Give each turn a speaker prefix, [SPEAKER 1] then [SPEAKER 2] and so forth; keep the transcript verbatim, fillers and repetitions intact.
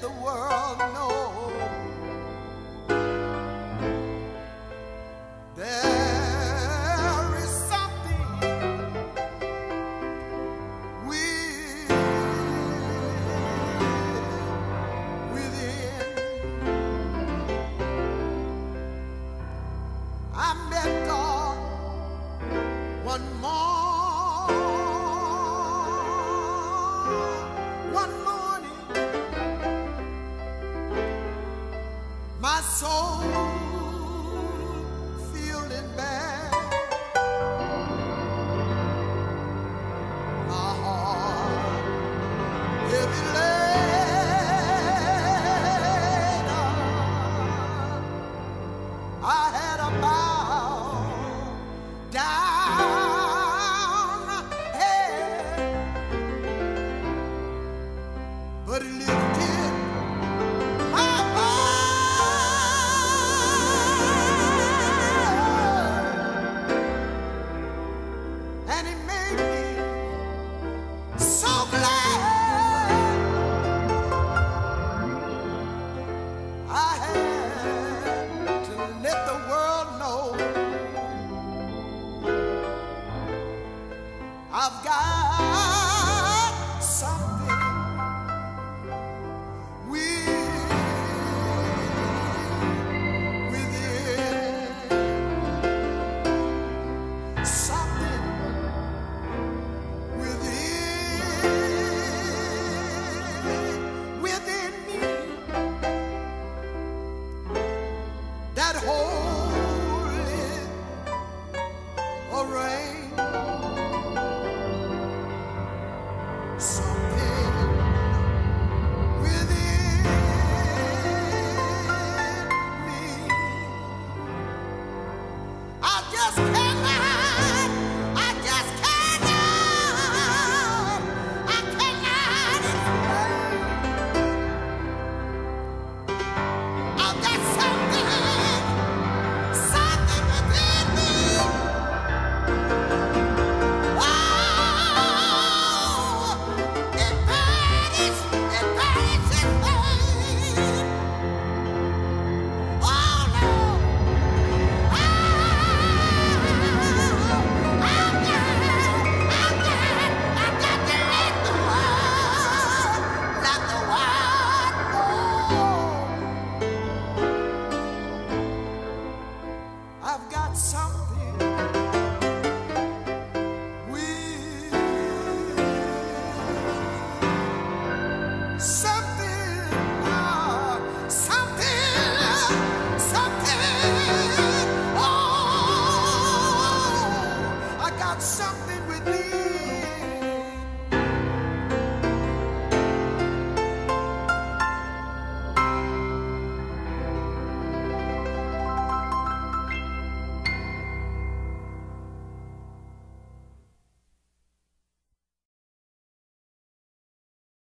[SPEAKER 1] the world know there is something with, within. I met God one more, one morning. My soul feeling bad, my heart heavy laden. I had a bow down head, but it lifted my heart, and it made me so glad. I had to let the world know I've got